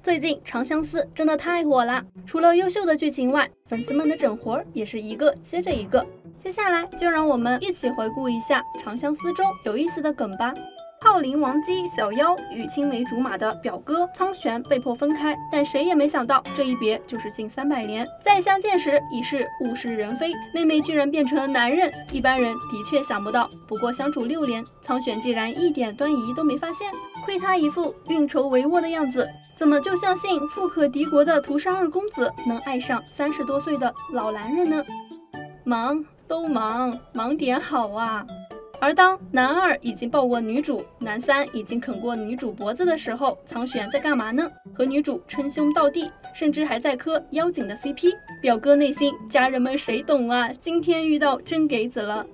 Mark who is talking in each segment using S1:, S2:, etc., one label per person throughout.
S1: 最近《长相思》真的太火了，除了优秀的剧情外，粉丝们的整活也是一个接着一个。接下来就让我们一起回顾一下《长相思》中有意思的梗吧。浩陵王姬小妖与青梅竹马的表哥苍玄被迫分开，但谁也没想到这一别就是近300年，再相见时已是物是人非，妹妹居然变成了男人，一般人的确想不到。不过相处6年，苍玄竟然一点端倪都没发现，亏他一副运筹帷幄的样子，怎么就相信富可敌国的涂山二公子能爱上30多岁的老男人呢？忙都忙，忙点好啊！而当男二已经抱过女主，男三已经啃过女主脖子的时候，苍玄在干嘛呢？和女主称兄道弟，甚至还在磕妖精的 CP。表哥内心，家人们谁懂啊？今天遇到真给子了。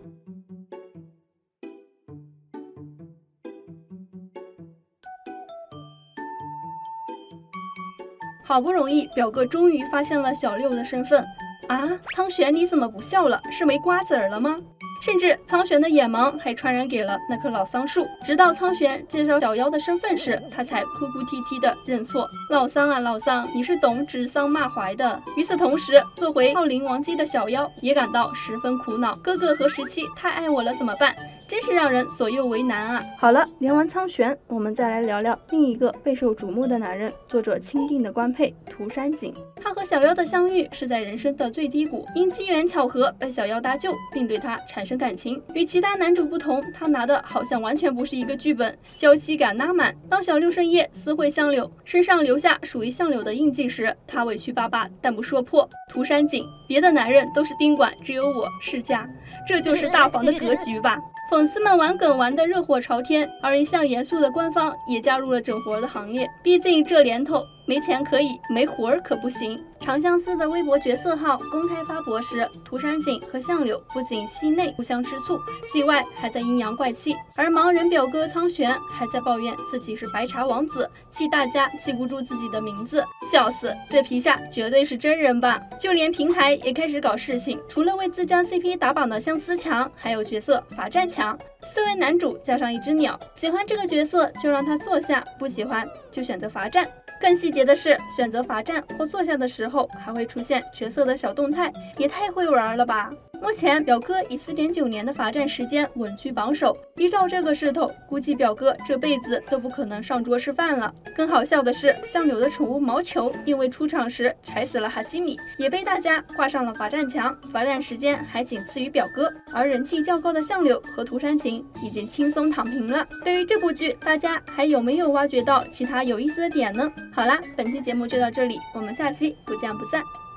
S1: 好不容易，表哥终于发现了小六的身份啊！苍玄，你怎么不笑了？是没瓜子儿了吗？甚至苍玄的眼盲还传染给了那棵老桑树，直到苍玄介绍小妖的身份时，他才哭哭啼啼的认错。老桑啊老桑，你是懂指桑骂槐的。与此同时，做回浩陵王姬的小妖也感到十分苦恼，哥哥和17太爱我了怎么办？真是让人左右为难啊！好了，聊完苍玄，我们再来聊聊另一个备受瞩目的男人，作者钦定的官配涂山璟。他和小妖的相遇是在人生的最低谷，因机缘巧合被小妖搭救，并对他产生感情。与其他男主不同，他拿的好像完全不是一个剧本，娇妻感拉满。当小六深夜私会相柳，身上留下属于相柳的印记时，他委屈巴巴，但不说破。涂山璟，别的男人都是宾馆，只有我是家，这就是大房的格局吧。粉丝们玩梗玩得热火朝天，而一向严肃的官方也加入了整活的行列。毕竟这年头，没钱可以，没活儿可不行。长相思的微博角色号公开发博时，涂山璟和相柳不仅戏内互相吃醋，戏外还在阴阳怪气，而盲人表哥苍玄还在抱怨自己是白茶王子，气大家记不住自己的名字。笑死，这皮下绝对是真人吧？就连平台也开始搞事情，除了为自家 CP 打榜的相思强，还有角色罚站强。4位男主加上一只鸟，喜欢这个角色就让他坐下，不喜欢就选择罚站。更细节的是，选择罚站或坐下的时候，还会出现角色的小动态，也太会玩了吧！目前表哥以4.9年的罚站时间稳居榜首，依照这个势头，估计表哥这辈子都不可能上桌吃饭了。更好笑的是，相柳的宠物毛球因为出场时踩死了哈基米，也被大家画上了罚站墙，罚站时间还仅次于表哥。而人气较高的相柳和涂山璟已经轻松躺平了。对于这部剧，大家还有没有挖掘到其他有意思的点呢？好啦，本期节目就到这里，我们下期不见不散。